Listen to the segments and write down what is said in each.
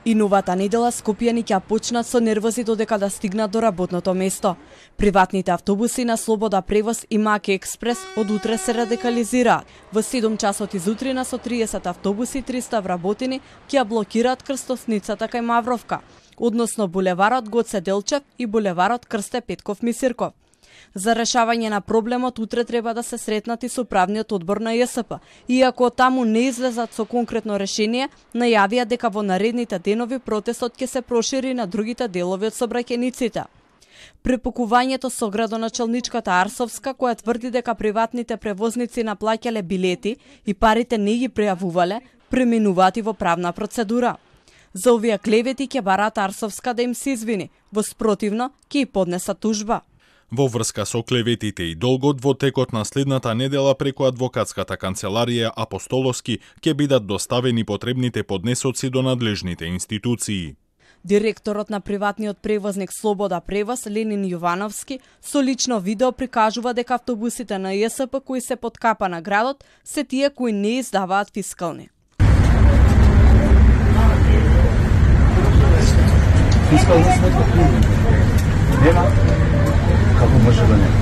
И новата недела скопјани ќе почнат со нервози додека да стигнат до работното место. Приватните автобуси на Слобода превоз и Маки експрес од утре се радикализираат. Во 7 часот изутрина со 30 автобуси и 300 вработени ќе блокираат крстосницата кај Мавровка, односно булеварот Гоце Делчев и булеварот Крсте Петков Мисирков. За решавање на проблемот утре треба да се сретнат и со управниот одбор на ЈСП. Иако таму не излезат со конкретно решение, најавија дека во наредните денови протестот ќе се прошири на другите делови од сообраќајниците. Препукувањето со градоначалничката Арсовска, која тврди дека приватните превозници наплаќале билети и парите не ги пријавувале, преминуваат и во правна процедура. За овие клевети ќе бараат Арсовска да им се извини, во спротивно ќе и поднесат тужба. Во врска со клеветите и долгот во текот на следната недела преку адвокатската канцеларија Апостоловски ќе бидат доставени потребните поднесоци до надлежните институции. Директорот на приватниот превозник Слобода превоз Ленин Јовановски со лично видео прикажува дека автобусите на ЈСП кои се под капа на градот се тие кои не издаваат фискални. Нема? Како може да нема?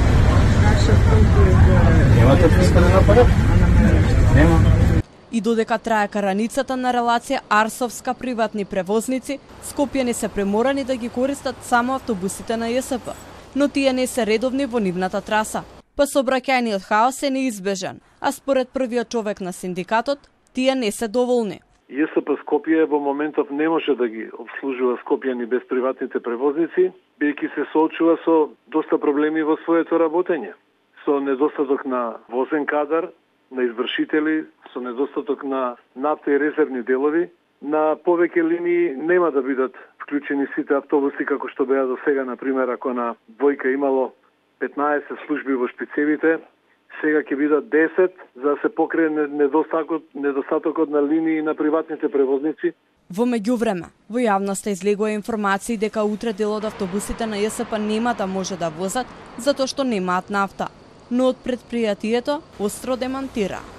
Немате фискален апарат? Нема. И додека трае караницата на релација Арсовска приватни превозници, скопјани се преморани да ги користат само автобусите на ЈСП, но тие не се редовни во нивната траса. Па сообраќајниот хаос е неизбежен, а според првиот човек на синдикатот, тие не се доволни. ЈСП Скопје во моментов не може да ги обслужува скопјани без приватните превозници, бидејќи се соочува со доста проблеми во своето работење. Со недостаток на возен кадар, на извршители, со недостаток на нафта и резервни делови. На повеќе линии нема да бидат вклучени сите автобуси како што беа до сега, например, ако на двојка имало 15 служби во шпицевите, сега ќе бидат 10 за да се покрие недостатокот на линии на приватните превозници. Во меѓувреме, во јавноста излегува информации дека утре дел од автобусите на ЈСП нема да може да возат затоа што немаат нафта, но од претпријатието остро демантира.